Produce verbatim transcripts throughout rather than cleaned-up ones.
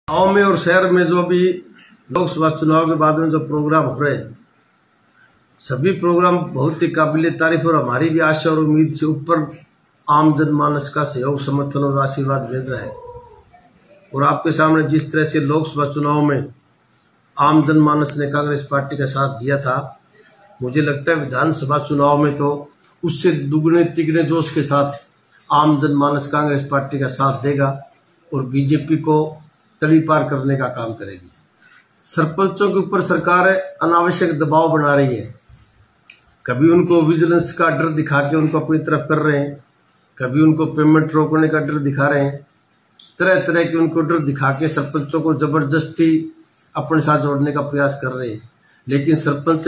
गाँव में और शहर में जो भी लोकसभा चुनाव के बाद में जो प्रोग्राम हो रहे हैं, सभी प्रोग्राम बहुत ही काबिल तारीफ और हमारी भी आशा और उम्मीद से ऊपर आम जनमानस का सहयोग, समर्थन और आशीर्वाद मिल रहा है। और आपके सामने जिस तरह से लोकसभा चुनाव में आम जनमानस ने कांग्रेस पार्टी का साथ दिया था, मुझे लगता है विधानसभा चुनाव में तो उससे दुगने तिगने जोश के साथ आम जनमानस कांग्रेस पार्टी का साथ देगा और बीजेपी को तड़ी पार करने का काम करेगी। सरपंचों के ऊपर सरकार अनावश्यक दबाव बना रही है। कभी उनको विजिलेंस का डर दिखा के उनको अपनी तरफ कर रहे हैं, कभी उनको पेमेंट रोकने का डर दिखा रहे हैं। तरह तरह के उनको डर दिखा के सरपंचों को जबरदस्ती अपने साथ जोड़ने का प्रयास कर रहे हैं। लेकिन सरपंच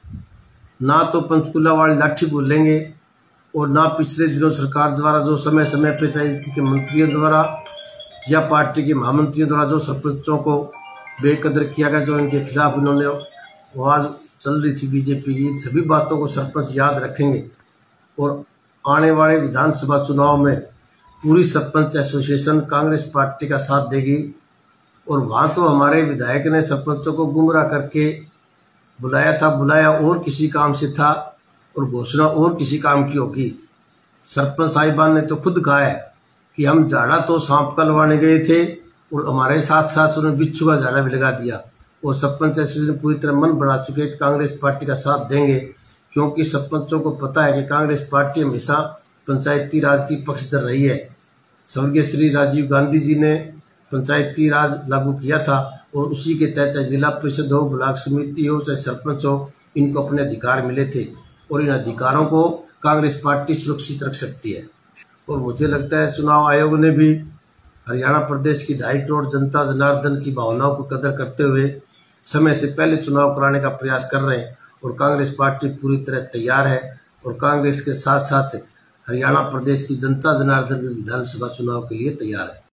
ना तो पंचकूला वाली लाठी बोलेंगे और ना पिछले दिनों सरकार द्वारा जो समय समय पे चाहे के मंत्रियों द्वारा या पार्टी के महामंत्रियों द्वारा जो सरपंचों को बेकदर किया गया, जो इनके खिलाफ इन्होंने आवाज चल रही थी बीजेपी की, सभी बातों को सरपंच याद रखेंगे और आने वाले विधानसभा चुनाव में पूरी सरपंच एसोसिएशन कांग्रेस पार्टी का साथ देगी। और वहां तो हमारे विधायक ने सरपंचों को गुमराह करके बुलाया था, बुलाया और किसी काम से था और घोषणा और किसी काम की होगी। सरपंच साहिबान ने तो खुद कहा है कि हम झाड़ा तो सांप का लगवाने गए थे और हमारे साथ साथ उन्होंने बिच्छू का झाड़ा भी लगा दिया। और सरपंच एसोसिएशन पूरी तरह मन बना चुके हैं कि कांग्रेस पार्टी का साथ देंगे, क्योंकि सरपंचों को पता है कि कांग्रेस पार्टी हमेशा पंचायती राज की पक्षधर रही है। स्वर्गीय श्री राजीव गांधी जी ने पंचायती राज लागू किया था और उसी के तहत चाहे जिला परिषद हो, ब्लॉक समिति हो, चाहे सरपंच हो, इनको अपने अधिकार मिले थे और इन अधिकारों को कांग्रेस पार्टी सुरक्षित रख सकती है। और मुझे लगता है चुनाव आयोग ने भी हरियाणा प्रदेश की ढाई करोड़ जनता जनार्दन की भावनाओं को कदर करते हुए समय से पहले चुनाव कराने का प्रयास कर रहे हैं और कांग्रेस पार्टी पूरी तरह तैयार है। और कांग्रेस के साथ साथ हरियाणा प्रदेश की जनता जनार्दन भी विधानसभा चुनाव के लिए तैयार है।